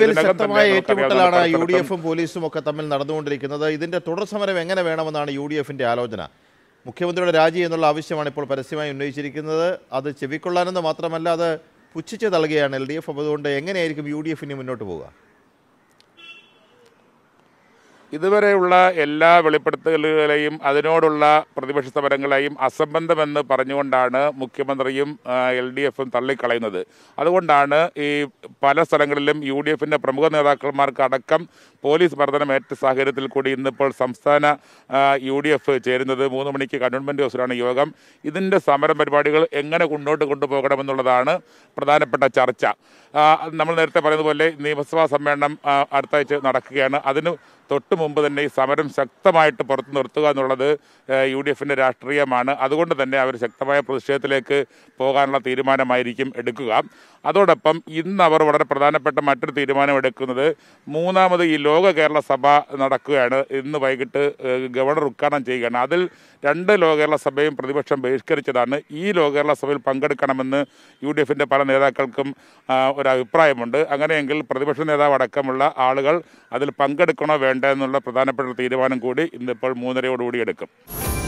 ശക്തമായ ഏറ്റുമുട്ടലാണ് U D എഫും പോലീസും ഒക്കെ തമ്മിൽ നടന്നുകൊണ്ടിരിക്കുന്നത്. ഇതിന്റെ തുടർ സമരം എങ്ങനെ വേണമെന്നാണ് യു ഡി എഫിന്റെ ആലോചന? മുഖ്യമന്ത്രിയുടെ രാജി എന്നുള്ള ആവശ്യമാണ് ഇപ്പോൾ പരസ്യമായി ഉന്നയിച്ചിരിക്കുന്നത്. അത് ചെവിക്കൊള്ളാനെന്ന് മാത്രമല്ല, അത് പുച്ഛിച്ച് തള്ളുകയാണ് എൽ ഡി എഫ്. അതുകൊണ്ട് എങ്ങനെയായിരിക്കും യു ഡി എഫിന് മുന്നോട്ട് പോവുക? ഇതുവരെയുള്ള എല്ലാ വെളിപ്പെടുത്തലുകളെയും അതിനോടുള്ള പ്രതിപക്ഷ സമരങ്ങളെയും അസംബന്ധമെന്ന് പറഞ്ഞുകൊണ്ടാണ് മുഖ്യമന്ത്രിയും എൽ ഡി എഫും തള്ളിക്കളയുന്നത്. അതുകൊണ്ടാണ് ഈ പല സ്ഥലങ്ങളിലും യു ഡി എഫിൻ്റെ പ്രമുഖ നേതാക്കന്മാർക്ക് അടക്കം പോലീസ് മർദ്ദനമേറ്റ സാഹചര്യത്തിൽ കൂടി ഇന്നിപ്പോൾ സംസ്ഥാന യു ഡി എഫ് ചേരുന്നത്. 3 മണിക്ക് കന്റോൺമെൻറ് ഹൗസിലാണ് യോഗം. ഇതിൻ്റെ സമര പരിപാടികൾ എങ്ങനെ മുന്നോട്ട് കൊണ്ടുപോകണമെന്നുള്ളതാണ് പ്രധാനപ്പെട്ട ചർച്ച. നമ്മൾ നേരത്തെ പറയുന്നതുപോലെ നിയമസഭാ സമ്മേളനം അടുത്ത ആഴ്ച നടക്കുകയാണ്. അതിന് തൊട്ട് മുമ്പ് തന്നെ ഈ സമരം ശക്തമായിട്ട് പുറത്തു നിർത്തുക എന്നുള്ളത് യു ഡി എഫിൻ്റെ രാഷ്ട്രീയമാണ്. അതുകൊണ്ട് തന്നെ അവർ ശക്തമായ പ്രതിഷേധത്തിലേക്ക് പോകാനുള്ള തീരുമാനമായിരിക്കും എടുക്കുക. അതോടൊപ്പം ഇന്ന് അവർ വളരെ പ്രധാനപ്പെട്ട മറ്റൊരു തീരുമാനം എടുക്കുന്നത്, 3ാമത് ഈ ലോക കേരള സഭ നടക്കുകയാണ്. ഇന്ന് വൈകിട്ട് ഗവർണർ ഉദ്ഘാടനം ചെയ്യുകയാണ്. അതിൽ 2 ലോക കേരള സഭയും പ്രതിപക്ഷം ബഹിഷ്കരിച്ചതാണ്. ഈ ലോക കേരള സഭയിൽ പങ്കെടുക്കണമെന്ന് യു ഡി എഫിൻ്റെ പല നേതാക്കൾക്കും ഒരഭിപ്രായമുണ്ട്. അങ്ങനെയെങ്കിൽ പ്രതിപക്ഷ നേതാവ് അടക്കമുള്ള ആളുകൾ അതിൽ പങ്കെടുക്കണോ വേണ്ട എന്നുള്ള പ്രധാനപ്പെട്ട തീരുമാനം കൂടി ഇന്നിപ്പോൾ 3:30 എടുക്കും.